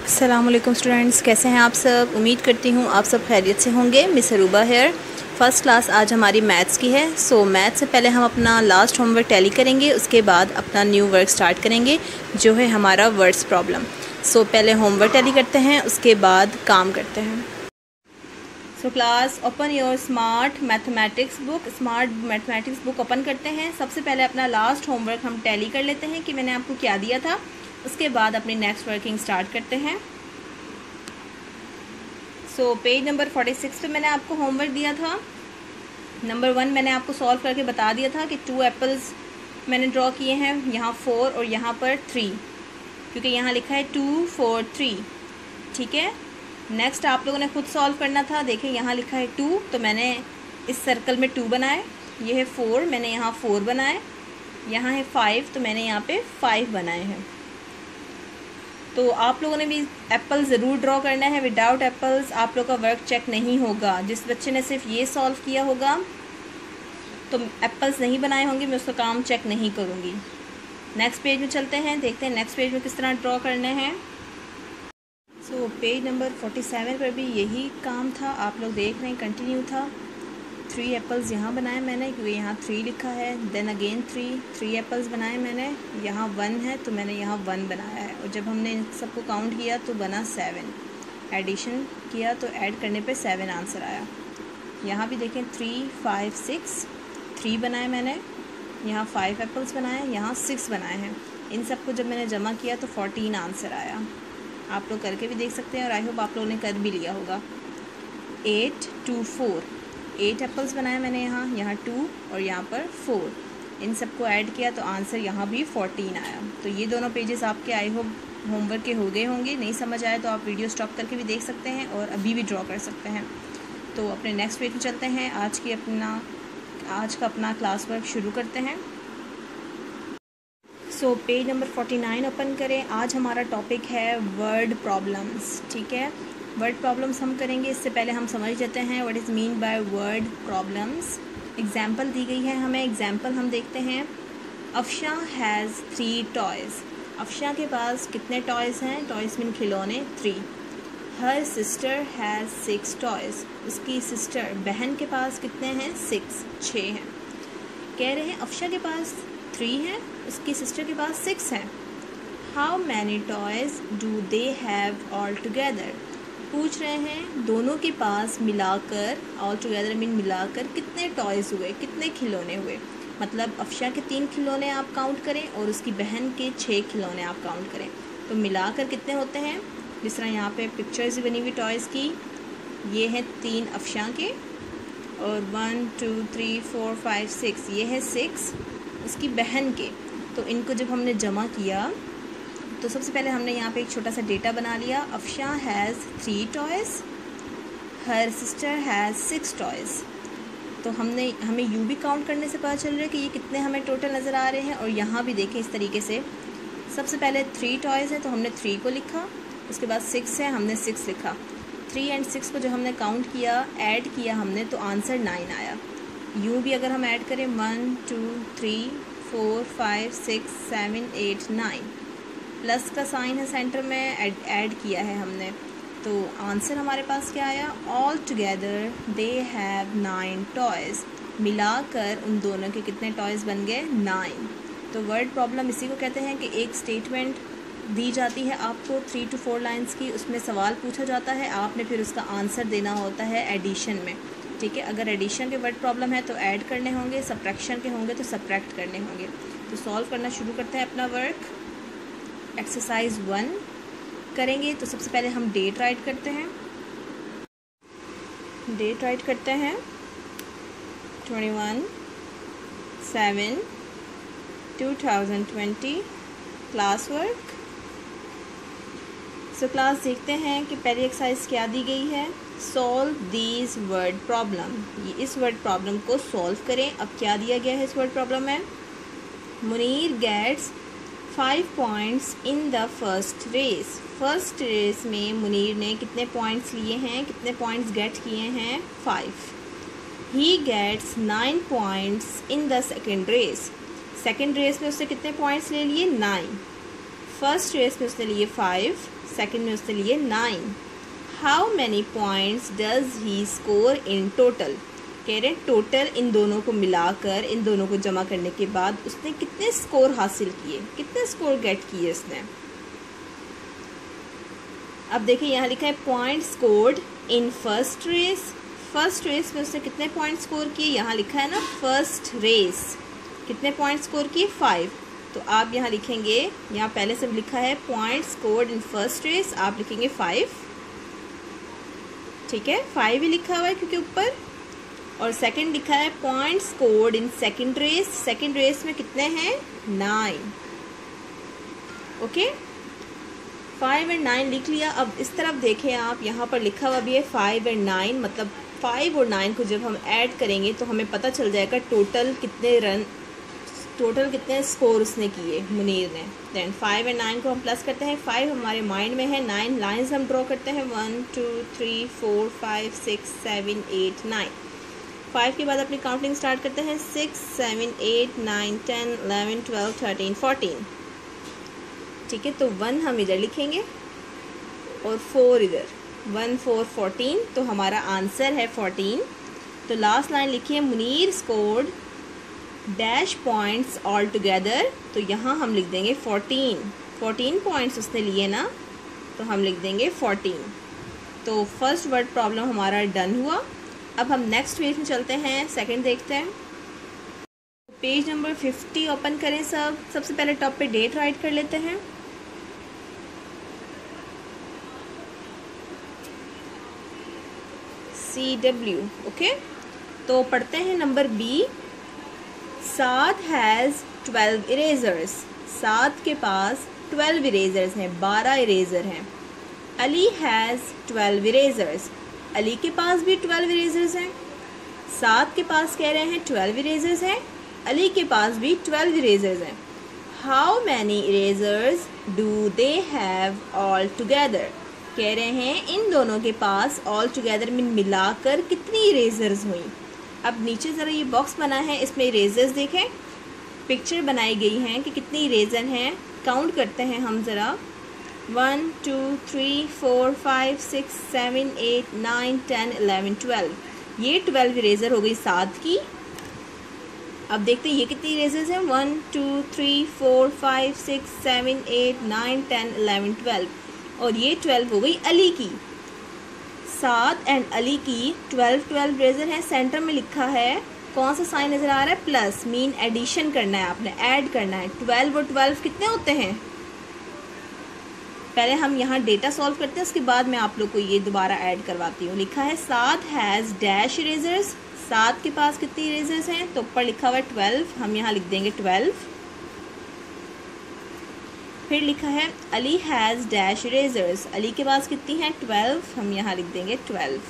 अस्सलामुअलैकुम स्टूडेंट्स, कैसे हैं आप सब। उम्मीद करती हूँ आप सब खैरियत से होंगे। Miss Aruba here. First class आज हमारी मैथ्स की है। सो मैथ्स से पहले हम अपना लास्ट होमवर्क टैली करेंगे, उसके बाद अपना न्यू वर्क स्टार्ट करेंगे जो है हमारा वर्ड्स प्रॉब्लम। सो पहले होमवर्क टैली करते हैं, उसके बाद काम करते हैं। So class open your smart mathematics book open करते हैं। सबसे पहले अपना लास्ट होमवर्क हम टैली कर लेते हैं कि मैंने आपको क्या दिया था, उसके बाद अपनी नेक्स्ट वर्किंग स्टार्ट करते हैं। सो पेज नंबर 46 पे मैंने आपको होमवर्क दिया था। नंबर 1 मैंने आपको सॉल्व करके बता दिया था कि 2 एप्पल्स मैंने ड्रॉ किए हैं, यहाँ 4 और यहाँ पर 3, क्योंकि यहाँ लिखा है 2 4 3। ठीक है, नेक्स्ट आप लोगों ने खुद सॉल्व करना था। देखिए यहाँ लिखा है 2, तो मैंने इस सर्कल में 2 बनाए। ये है 4, मैंने यहाँ 4 बनाए। यहाँ है 5, तो मैंने यहाँ पे 5 बनाए हैं। तो आप लोगों ने भी एप्पल ज़रूर ड्रॉ करना है। विदाउट एप्पल्स आप लोग का वर्क चेक नहीं होगा। जिस बच्चे ने सिर्फ ये सॉल्व किया होगा तो एप्पल्स नहीं बनाए होंगे, मैं उसका काम चेक नहीं करूँगी। नेक्स्ट पेज में चलते हैं, देखते हैं नेक्स्ट पेज में किस तरह ड्रॉ करने हैं। सो पेज नंबर 47 पर भी यही काम था, आप लोग देख रहे हैं, कंटिन्यू था। 3 एप्पल्स यहाँ बनाए मैंने, क्योंकि यहाँ 3 लिखा है। देन अगेन 3 एप्पल्स बनाए मैंने। यहाँ 1 है तो मैंने यहाँ 1 बनाया है, और जब हमने इन सबको काउंट किया तो बना 7। एडिशन किया तो ऐड करने पे 7 आंसर आया। यहाँ भी देखें 3 5 6, 3 बनाए मैंने। यहाँ 5 एप्पल्स बनाए, यहाँ 6 बनाए हैं। इन सबको जब मैंने जमा किया तो 14 आंसर आया। आप लोग करके भी देख सकते हैं, और आई होप आप लोगों ने कर भी लिया होगा। 8 2 4, 8 एप्पल्स बनाए मैंने यहाँ 2 और यहाँ पर 4। इन सबको ऐड किया तो आंसर यहाँ भी 14 आया। तो ये दोनों पेजेस आपके आई होप होमवर्क के हो गए होंगे। नहीं समझ आए तो आप वीडियो स्टॉप करके भी देख सकते हैं और अभी भी ड्रॉ कर सकते हैं। तो अपने नेक्स्ट पेज में चलते हैं। आज का अपना क्लास वर्क शुरू करते हैं। सो पेज नंबर 49 ओपन करें। आज हमारा टॉपिक है वर्ड प्रॉब्लम्स। ठीक है, वर्ड प्रॉब्लम्स हम करेंगे। इससे पहले हम समझ लेते हैं what is mean by word problems. Example दी गई है हमें, एग्जाम्पल हम देखते हैं। Afsha has 3 toys. अफशा के पास कितने टॉयज़ हैं? टॉयज़ मीन खिलौने, 3। Her sister has 6 toys. उसकी सिस्टर बहन के पास कितने हैं? 6 हैं। कह रहे हैं अफशा के पास 3 हैं, उसकी सिस्टर के पास 6 हैं। How many toys do they have all together. पूछ रहे हैं दोनों के पास मिलाकर, ऑल टुगेदर मीन मिलाकर, कितने टॉयज़ हुए, कितने खिलौने हुए। मतलब अफशा के 3 खिलौने आप काउंट करें और उसकी बहन के 6 खिलौने आप काउंट करें, तो मिलाकर कितने होते हैं। जिस तरह यहाँ पे पिक्चर्स बनी हुई टॉयज़ की, ये है 3 अफशा के, और 1 2 3 4 5 6, ये है 6 उसकी बहन के। तो इनको जब हमने जमा किया तो सबसे पहले हमने यहाँ पे एक छोटा सा डेटा बना लिया। Afsha has 3 toys, her sister has 6 toys. तो हमें यू भी काउंट करने से पता चल रहा है कि ये कितने हमें टोटल नज़र आ रहे हैं। और यहाँ भी देखें इस तरीके से, सबसे पहले 3 टॉयज़ है तो हमने 3 को लिखा, उसके बाद 6 है, हमने 6 लिखा। 3 और 6 को जो हमने काउंट किया, ऐड किया हमने, तो आंसर 9 आया। यूँ भी अगर हम ऐड करें 1 2 3 4 5 6 7 8 9, प्लस का साइन है सेंटर में, ऐड किया है हमने, तो आंसर हमारे पास क्या आया? All together they have 9 toys. मिलाकर उन दोनों के कितने टॉयज़ बन गए? 9। तो वर्ड प्रॉब्लम इसी को कहते हैं कि एक स्टेटमेंट दी जाती है आपको 3 to 4 लाइन्स की, उसमें सवाल पूछा जाता है, आपने फिर उसका आंसर देना होता है एडिशन में। ठीक है, अगर एडिशन के वर्ड प्रॉब्लम है तो ऐड करने होंगे, सब्ट्रैक्शन के होंगे तो सब्ट्रैक्ट करने होंगे। तो सॉल्व करना शुरू करते हैं अपना वर्क। एक्सरसाइज 1 करेंगे। तो सबसे पहले हम डेट राइट करते हैं। 21/7/2020 क्लास वर्क। सो क्लास देखते हैं कि पहली एक्सरसाइज क्या दी गई है। Solve these word problem. ये इस वर्ड प्रॉब्लम को सॉल्व करें। अब क्या दिया गया है इस वर्ड प्रॉब्लम में? Munir gets 5 points in the first race. First race में मुनीर ने कितने पॉइंट्स लिए हैं, कितने पॉइंट्स गेट किए हैं? 5। He gets 9 points in the second race. Second race में उससे कितने पॉइंट्स ले लिए? 9। फर्स्ट रेस में उसने लिए 5, सेकंड में उसने लिए 9। How many points does he score in total, कह रहे हैं टोटल इन दोनों को मिलाकर, इन दोनों को जमा करने के बाद उसने कितने स्कोर हासिल किए, कितने स्कोर गेट किए उसने। अब देखिए यहाँ लिखा है point scored in first race, first race में उसने कितने पॉइंट स्कोर किए, यहाँ लिखा है ना फर्स्ट रेस, कितने पॉइंट स्कोर किए 5। तो आप यहाँ लिखेंगे, यहाँ पहले से लिखा है point scored in first race, आप लिखेंगे 5, ठीक है 5 ही लिखा हुआ है क्योंकि ऊपर। और सेकंड लिखा है point scored in second race, second race में कितने हैं 9, ओके 5 और 9 लिख लिया। अब इस तरफ देखें आप, यहाँ पर लिखा हुआ भी है 5 और 9, मतलब 5 और 9 को जब हम ऐड करेंगे तो हमें पता चल जाएगा टोटल कितने रन, टोटल कितने स्कोर उसने किए मुनीर ने। देन 5 और 9 को हम प्लस करते हैं, 5 हमारे माइंड में है, 9 लाइंस हम ड्रॉ करते हैं 1 2 3 4 5 6 7 8 9। 5 के बाद अपनी काउंटिंग स्टार्ट करते हैं 6 7 8 9 10 11 12 13 14, ठीक है। तो 1 हम इधर लिखेंगे और 4 इधर, 1 4 14, तो हमारा आंसर है 14। तो लास्ट लाइन लिखिए Munir scored dash points all together, तो यहाँ हम लिख देंगे 14 पॉइंट्स उसने लिए ना, तो हम लिख देंगे 14। तो फर्स्ट वर्ड प्रॉब्लम हमारा डन हुआ। अब हम नेक्स्ट पेज में चलते हैं, सेकंड देखते हैं। पेज नंबर 50 ओपन करें सब। सबसे पहले टॉप पे डेट राइट कर लेते हैं। CW, okay. तो पढ़ते हैं number B. Saad has 12 erasers, Saad के पास 12 इरेजर्स हैं, 12 इरेजर हैं। अली हैज़ 12 इरेजर्स, अली के पास भी 12 इरेजर्स हैं। साद के पास कह रहे हैं 12 इरेजर्स हैं, अली के पास भी 12 इरेजर्स हैं। How many erasers do they have all together, कह रहे हैं इन दोनों के पास ऑल टुगेदर में मिलाकर कितनी इरेजर्स हुई। अब नीचे ज़रा ये बॉक्स बना है, इसमें इरेजर्स देखें, पिक्चर बनाई गई हैं कि कितनी इरेजर हैं। काउंट करते हैं हम ज़रा, 1 2 3 4 5 6 7 8 9 10 11 12, ये 12 इरेजर हो गई साद की। अब देखते हैं ये कितनी इरेजर्स हैं, 1 2 3 4 5 6 7 8 9 10 11 12, और ये 12 हो गई अली की। साद एंड अली की 12 इरेजर हैं। सेंटर में लिखा है, कौन सा साइन नज़र आ रहा है, प्लस, मीन एडिशन करना है, आपने ऐड करना है। 12 और 12 कितने होते हैं, पहले हम यहाँ डेटा सॉल्व करते हैं, उसके बाद मैं आप लोग को ये दोबारा ऐड करवाती हूँ। लिखा है Saad has dash erasers, Saad के पास कितनी इरेजर्स हैं, तो ऊपर लिखा हुआ है 12, हम यहाँ लिख देंगे 12। फिर लिखा है Ali has dash erasers, Ali के पास कितनी हैं 12, हम यहाँ लिख देंगे 12।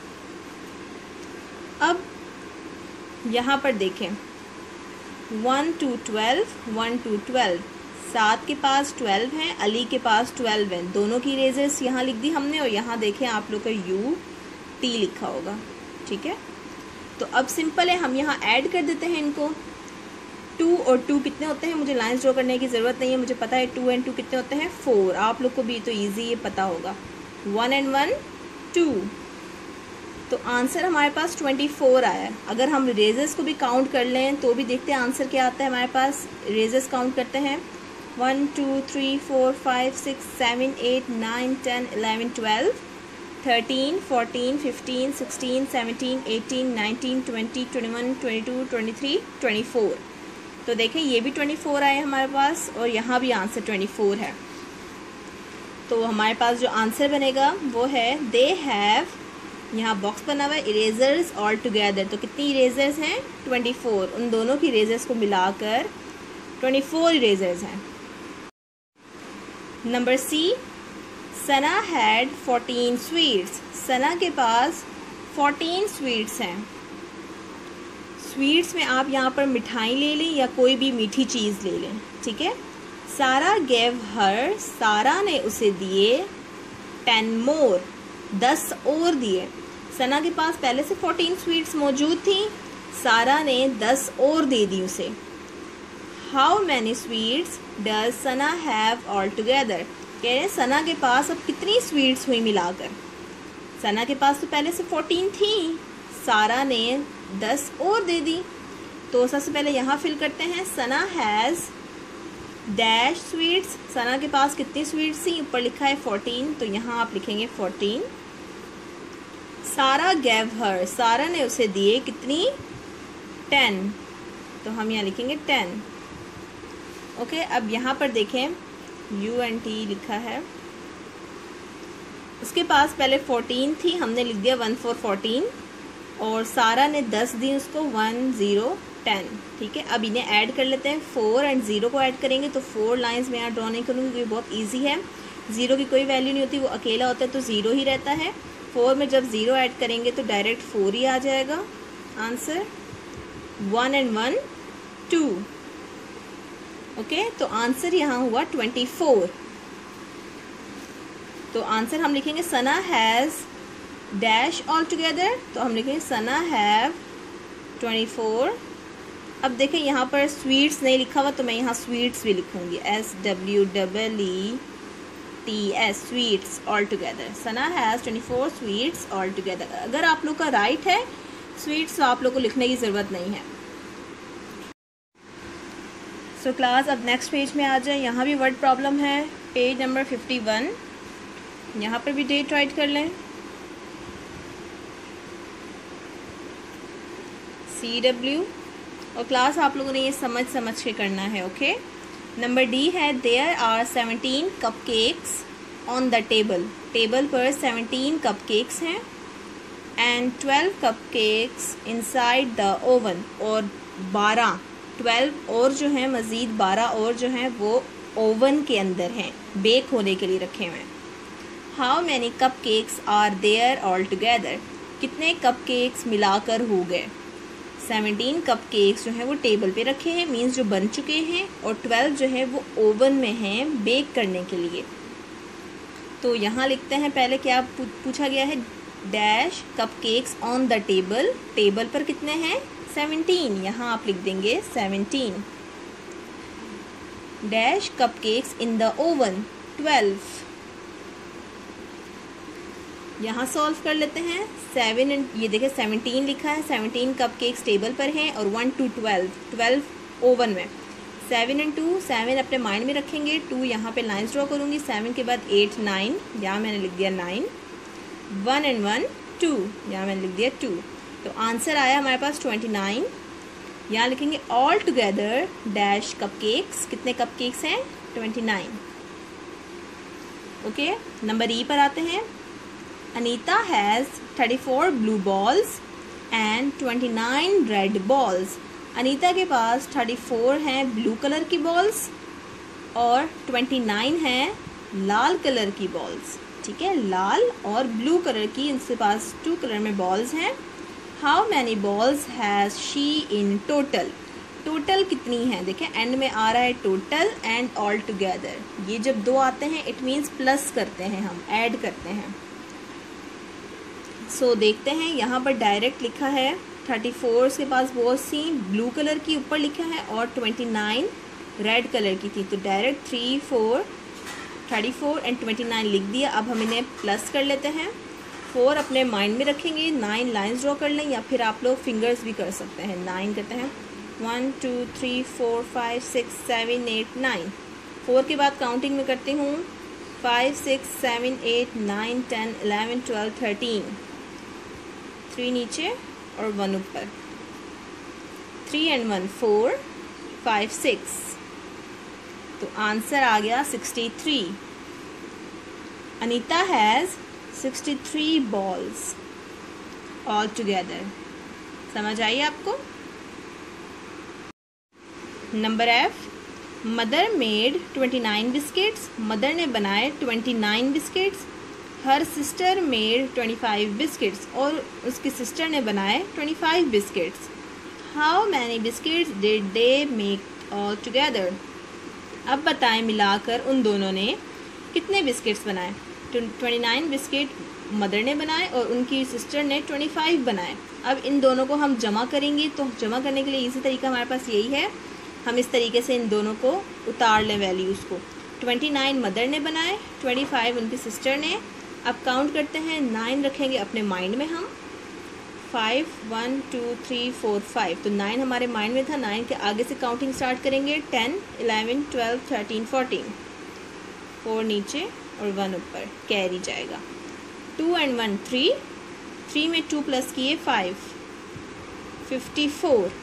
अब यहाँ पर देखें 1 2 12 1 2 12, साद के पास 12 हैं, अली के पास 12 हैं, दोनों की इरेजर्स यहाँ लिख दी हमने। और यहाँ देखें आप लोग का UT लिखा होगा, ठीक है। तो अब सिंपल है, हम यहाँ ऐड कर देते हैं इनको। 2 और 2 कितने होते हैं, मुझे लाइंस ड्रॉ करने की ज़रूरत नहीं है, मुझे पता है 2 एंड 2 कितने होते हैं 4। आप लोग को भी तो ईजी ये पता होगा, 1 एंड 1 2। तो आंसर हमारे पास 24 आया है। अगर हम इरेजर्स को भी काउंट कर लें तो भी देखते हैं आंसर क्या आता है हमारे पास। इरेजर्स काउंट करते हैं, 1 2 3 4 5 6 7 8 9 10 11 12 13 14 15 16 17 18 19 20 21 22 23 24। तो देखें ये भी 24 आए हमारे पास, और यहाँ भी आंसर 24 है। तो हमारे पास जो आंसर बनेगा वो है दे हैव, यहाँ बॉक्स बना हुआ है, इरेजर्स ऑल टुगेदर। तो कितनी इरेजर्स हैं 24, उन दोनों की इरेजर्स को मिलाकर 24 इरेजर्स हैं। Number C, Sana had 14 sweets, Sana के पास 14 स्वीट्स हैं। स्वीट्स में आप यहाँ पर मिठाई ले लें या कोई भी मीठी चीज़ ले लें, ठीक है। सारा गेव हर, सारा ने उसे दिए 10 मोर, 10 और दिए। सना के पास पहले से 14 स्वीट्स मौजूद थी, सारा ने 10 और दे दी उसे। How many sweets does Sana have all together. कह रहे हैं सना के पास अब कितनी स्वीट्स हुई मिलाकर। सना के पास तो पहले से 14 थी, सारा ने 10 और दे दी। तो सबसे पहले यहाँ फिल करते हैं, Sana has dash sweets. Sana के पास कितनी स्वीट्स थी, ऊपर लिखा है 14, तो यहाँ आप लिखेंगे 14। सारा गैव हर, सारा ने उसे दिए कितनी, 10, तो हम यहाँ लिखेंगे 10। ओके, अब यहाँ पर देखें UNT लिखा है, उसके पास पहले 14 थी, हमने लिख दिया 1 4 14, और सारा ने 10 दी उसको, 1 0 10। ठीक है, अब इन्हें ऐड कर लेते हैं। 4 और 0 को ऐड करेंगे तो 4 लाइंस में यहाँ ड्रॉ नहीं करूँगी क्योंकि बहुत इजी है। 0 की कोई वैल्यू नहीं होती, वो अकेला होता है तो 0 ही रहता है। 4 में जब 0 ऐड करेंगे तो डायरेक्ट 4 ही आ जाएगा आंसर। 1 and 1 2। ओके, तो आंसर यहाँ हुआ 24। तो आंसर हम लिखेंगे Sana has dash all together, तो हम लिखेंगे सना हैव 24। अब देखें यहाँ पर स्वीट्स नहीं लिखा हुआ तो मैं यहाँ स्वीट्स भी लिखूँगी, SWEETS, sweets all together. Sana has 24 sweets all together. अगर आप लोग का राइट है स्वीट्स तो आप लोग को लिखने की ज़रूरत नहीं है। सो क्लास, अब नेक्स्ट पेज में आ जाए। यहाँ भी वर्ड प्रॉब्लम है, पेज नंबर 51। यहाँ पर भी डेट राइट कर लें, CW। और क्लास आप लोगों ने ये समझ के करना है। ओके, नंबर D है, there are 17 cupcakes on the table. Table पर 17 कपकेक्स हैं and 12 cupcakes inside the oven. और 12 और जो है मज़ीद 12 और जो हैं वो ओवन के अंदर हैं, बेक होने के लिए रखे हुए हैं। How many cupcakes are there all together. कितने कपकेक्स मिलाकर हो गए। 17 कपकेक्स जो हैं वो टेबल पे रखे हैं, मीन्स जो बन चुके हैं, और 12 जो है वो ओवन में हैं बेक करने के लिए। तो यहाँ लिखते हैं, पहले क्या पूछा गया है, dash cupcakes on the table. Table पर कितने हैं, 17, यहाँ आप लिख देंगे 17। Dash cupcakes in the oven 12। यहाँ सॉल्व कर लेते हैं। 7 ये देखिए 17 लिखा है, 17 कपकेक्स टेबल पर हैं और 1 to 12 ओवन में। 7 and 2, 7 अपने माइंड में रखेंगे, 2 यहाँ पे लाइन्स ड्रॉ करूँगी। 7 के बाद 8 9, यहाँ मैंने लिख दिया 9। 1 and 1 2, यहाँ मैंने लिख दिया 2। तो आंसर आया हमारे पास 29। यहाँ लिखेंगे ऑल टुगेदर डैश कपकेक्स। कितने कपकेक्स हैं, 29। ओके, नंबर E पर आते हैं। Anita has 34 blue balls and 29 red balls. Anita के पास 34 हैं ब्लू कलर की बॉल्स और 29 हैं लाल कलर की बॉल्स। ठीक है, लाल और ब्लू कलर की इनके पास 2 कलर में बॉल्स हैं। How many balls has she in total. Total कितनी है, देखें एंड में आ रहा है टोटल एंड ऑल टुगेदर। ये जब 2 आते हैं इट मीन्स प्लस करते हैं, हम ऐड करते हैं। सो देखते हैं, यहाँ पर डायरेक्ट लिखा है 34 के पास बॉल्स थी ब्लू कलर की, ऊपर लिखा है, और 29 रेड कलर की थी। तो डायरेक्ट 3 4 34 एंड 29 लिख दिया। अब हम इन्हें प्लस कर लेते हैं। 4 अपने माइंड में रखेंगे, 9 लाइन्स ड्रॉ कर लें, या फिर आप लोग फिंगर्स भी कर सकते हैं। 9 करते हैं, 1 2 3 4 5 6 7 8 9। 4 के बाद काउंटिंग में करती हूँ, 5 6 7 8 9 10 11 12 13। 3 नीचे और 1 ऊपर। 3 and 1 4 5 6। तो आंसर आ गया 63। Anita has 63 balls all together. समझ आई आपको। Number F, mother made 29 biscuits. Mother ने बनाए 29 biscuits. Her sister made 25 biscuits, और उसकी सिस्टर ने बनाए 25 biscuits. How many biscuits did they make all together. अब बताएं मिलाकर उन दोनों ने कितने बिस्किट्स बनाए। 29 बिस्किट मदर ने बनाए और उनकी सिस्टर ने 25 बनाए। अब इन दोनों को हम जमा करेंगे, तो जमा करने के लिए इजी तरीका हमारे पास यही है, हम इस तरीके से इन दोनों को उतार लें वैल्यूज़ को। 29 मदर ने बनाए, 25 उनकी सिस्टर ने। अब काउंट करते हैं, 9 रखेंगे अपने माइंड में हम, 5 1 2 3 4 5, तो 9 हमारे माइंड में था। 9 के आगे से काउंटिंग स्टार्ट करेंगे, 10 11 12 13 14, 4 नीचे और 1 ऊपर, कैरी जाएगा। 2 and 1 3, 3 में 2 प्लस किए 5, 54।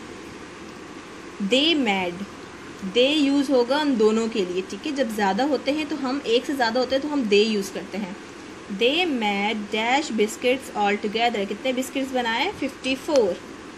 दे मैड, दे यूज़ होगा उन दोनों के लिए, ठीक है। जब ज़्यादा होते हैं तो हम, एक से ज़्यादा होते हैं तो हम दे यूज़ करते हैं। They made dash biscuits all together, कितने बिस्किट्स बनाए? 54।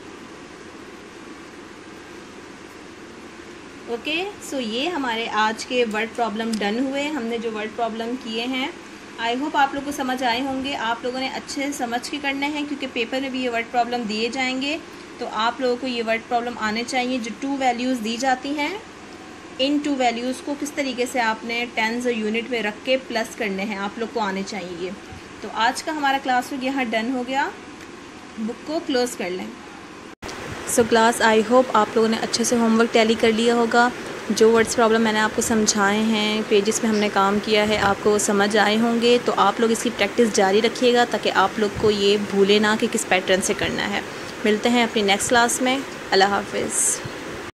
ओके, सो ये हमारे आज के वर्ड प्रॉब्लम डन हुए। हमने जो वर्ड प्रॉब्लम किए हैं, आई होप आप लोगों को समझ आए होंगे। आप लोगों ने अच्छे से समझ के करने हैं, क्योंकि पेपर में भी ये वर्ड प्रॉब्लम दिए जाएंगे। तो आप लोगों को ये वर्ड प्रॉब्लम आने चाहिए। जो 2 वैल्यूज़ दी जाती हैं, इन 2 वैल्यूज़ को किस तरीके से आपने टेंस और यूनिट में रख के प्लस करने हैं, आप लोग को आने चाहिए। तो आज का हमारा क्लास वर्क यहाँ डन हो गया। बुक को क्लोज़ कर लें। सो क्लास, आई होप आप लोगों ने अच्छे से होमवर्क टैली कर लिया होगा। जो वर्ड्स प्रॉब्लम मैंने आपको समझाए हैं, पेजेस में हमने काम किया है, आपको समझ आए होंगे। तो आप लोग इसकी प्रैक्टिस जारी रखिएगा, ताकि आप लोग को ये भूले ना कि किस पैटर्न से करना है। मिलते हैं अपनी नेक्स्ट क्लास में। अल्लाह हाफिज़।